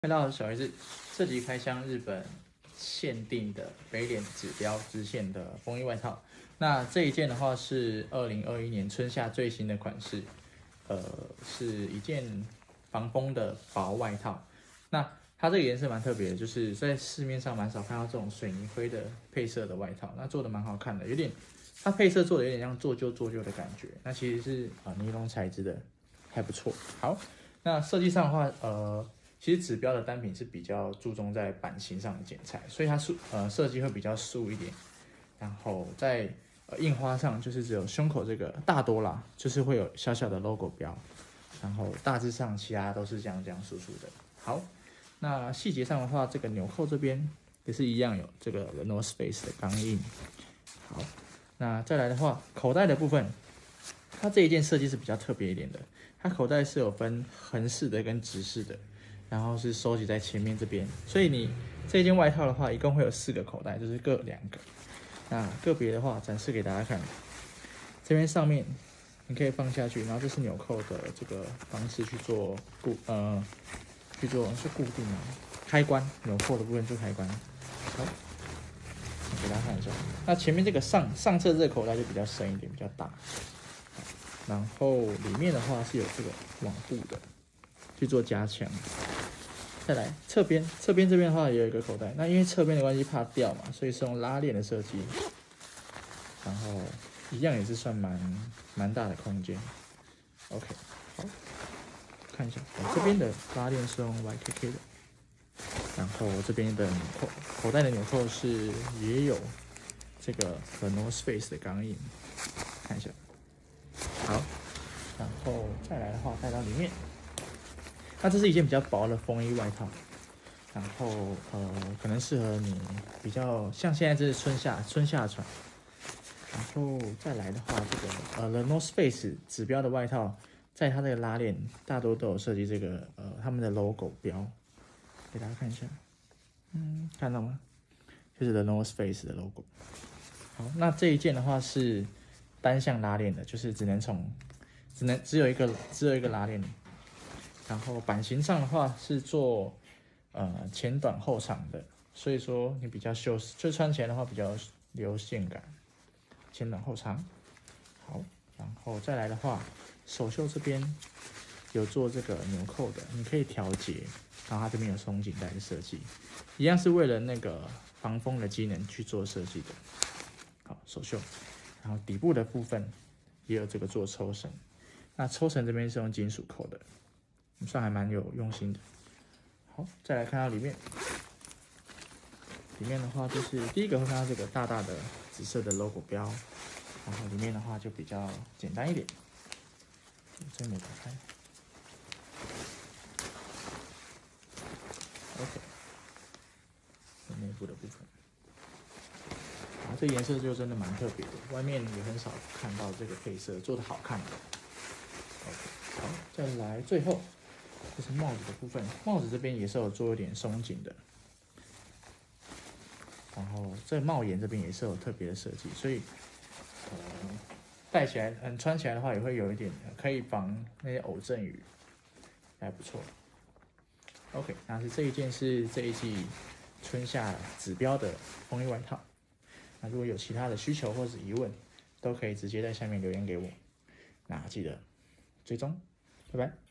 看到小 S 这集开箱日本限定的北脸指标织线的风衣外套。那这一件的话是2021年春夏最新的款式，是一件防风的薄外套。那它这个颜色蛮特别的，就是在市面上蛮少看到这种水泥灰的配色的外套，那做的蛮好看的，有点它配色做的有点像做旧的感觉。那其实是尼龙材质的，还不错。好，那设计上的话，其实指标的单品是比较注重在版型上的剪裁，所以它设计会比较素一点。然后在印花上就是只有胸口这个大多啦，就是会有小小的 logo 标，然后大致上其他都是这样素的。好，那细节上的话，这个纽扣这边也是一样有这个 The North Face 的钢印。好，那再来的话，口袋的部分，它这一件设计是比较特别一点的，它口袋是有分横式的跟直式的。然后是收集在前面这边，所以你这件外套的话，一共会有4个口袋，就是各2个。那个别的话，展示给大家看。这边上面你可以放下去，然后这是纽扣的这个方式去做固定啊，开关纽扣的部分做开关。好，给大家看一下。那前面这个上侧这个口袋就比较深一点，比较大。然后里面的话是有这个网布的，去做加强。再来侧边这边的话也有一个口袋，那因为侧边的关系怕掉嘛，所以是用拉链的设计，然后一样也是算蛮大的空间。OK， 好，看一下，这边的拉链是用 YKK 的，然后这边的纽扣，口袋的纽扣是也有这个 The North Face 的钢印，看一下。好，然后再来的话带到里面。那这是一件比较薄的风衣外套，然后可能适合你比较像现在这是春夏穿，然后再来的话，这个The North Face 指标的外套，在它这个拉链大多都有设计这个他们的 logo 标，给大家看一下，看到吗？就是 The North Face 的 logo。好，那这一件的话是单向拉链的，就是只有一个拉链。然后版型上的话是做前短后长的，所以说你比较秀，就穿起来的话比较流线感，前短后长。好，然后再来的话，手袖这边有做这个纽扣的，你可以调节，然后它这边有松紧带的设计，一样是为了那个防风的机能去做设计的。好，手袖，然后底部的部分也有这个做抽绳，那抽绳这边是用金属扣的。算还蛮有用心的。好，再来看到里面的话，就是第一个会看到这个大大的紫色的 logo 标，然后里面的话就比较简单一点。这没打开。OK， 内部的部分，这颜色就真的蛮特别的，外面也很少看到这个配色做的好看的。OK， 好，再来最后。这是帽子的部分，帽子这边也是有做一点松紧的，然后这帽檐这边也是有特别的设计，所以戴起来穿起来的话也会有一点可以防那些偶阵雨，还不错。OK， 那是这一件是这一季春夏指标的风衣外套。那如果有其他的需求或是疑问，都可以直接在下面留言给我。那记得追踪，拜拜。